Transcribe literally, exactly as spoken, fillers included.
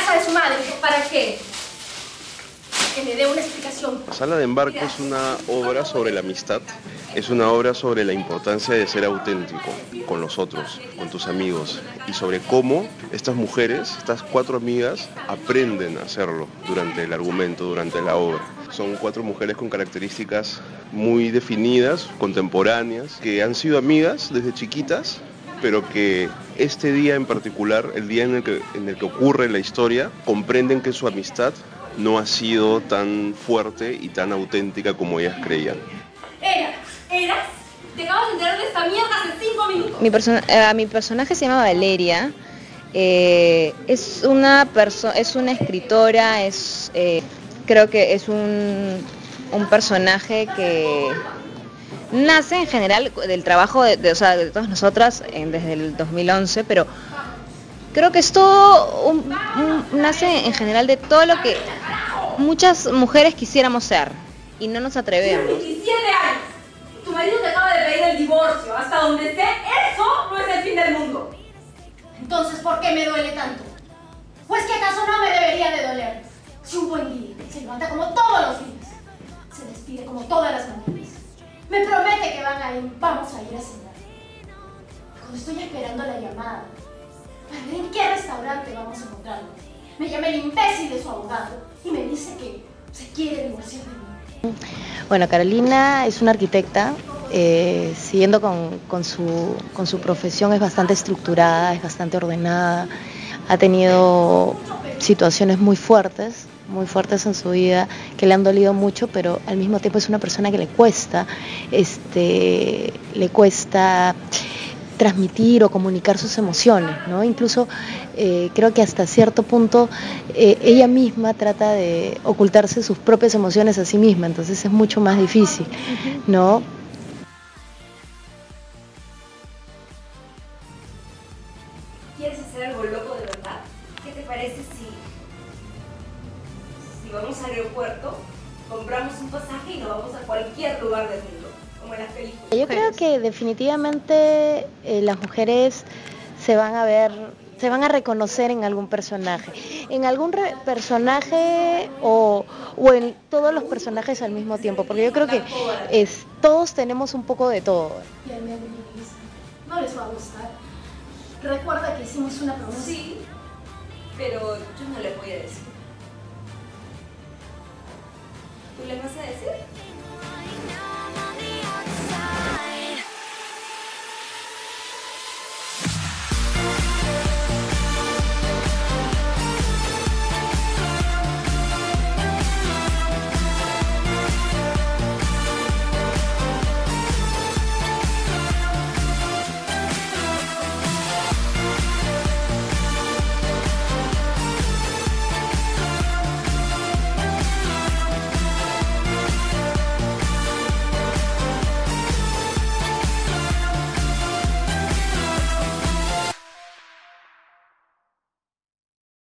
casa de su madre. ¿Para qué? Que me dé una explicación. Sala de Embarque es una obra sobre la amistad, es una obra sobre la importancia de ser auténtico con los otros, con tus amigos, y sobre cómo estas mujeres, estas cuatro amigas, aprenden a hacerlo durante el argumento, durante la obra. Son cuatro mujeres con características muy definidas, contemporáneas, que han sido amigas desde chiquitas, pero que este día en particular, el día en el que, en el que ocurre la historia, comprenden que su amistad no ha sido tan fuerte y tan auténtica como ellas creían. ¿Eras? ¿Eras? Te acabas de enterar de esta mierda hace cinco minutos. Mi, perso eh, mi personaje se llama Valeria. Eh, es, una es una escritora, es, eh, creo que es un, un personaje que nace en general del trabajo de, de, o sea, de todas nosotras en, desde el dos mil once, pero creo que esto un, un, nace en general de todo lo que muchas mujeres quisiéramos ser y no nos atrevemos. diecisiete años. Tu marido te acaba de pedir el divorcio. Hasta donde sé, eso no es el fin del mundo. Entonces, ¿por qué me duele tanto? Pues que acaso no me debería de doler. Si un buen día se levanta como todos los días, se despide como todas las mañanas, me promete que van a ir, vamos a ir a cenar. Cuando estoy esperando la llamada para ver en qué restaurante vamos a encontrarnos, me llama el imbécil de su abogado y me dice que se quiere divorciar de mí. Bueno, Carolina es una arquitecta, eh, siguiendo con, con, su, con su profesión, es bastante estructurada, es bastante ordenada, ha tenido situaciones muy fuertes, muy fuertes en su vida, que le han dolido mucho, pero al mismo tiempo es una persona que le cuesta, este, le cuesta transmitir o comunicar sus emociones, ¿no? Incluso eh, creo que hasta cierto punto eh, ella misma trata de ocultarse sus propias emociones a sí misma, entonces es mucho más difícil, ¿no? ¿Quieres hacer algo loco de verdad? ¿Qué te parece si, si vamos al aeropuerto, compramos un pasaje y nos vamos a cualquier lugar del mundo? Como en las películas. Yo creo que definitivamente eh, las mujeres se van a ver, se van a reconocer en algún personaje, en algún re personaje o, o en todos los personajes al mismo tiempo, porque yo creo que es, todos tenemos un poco de todo. Y a mí, no les va a gustar. Recuerda que hicimos una promesa. Sí, pero yo no les voy a decir. ¿Tú les vas a decir?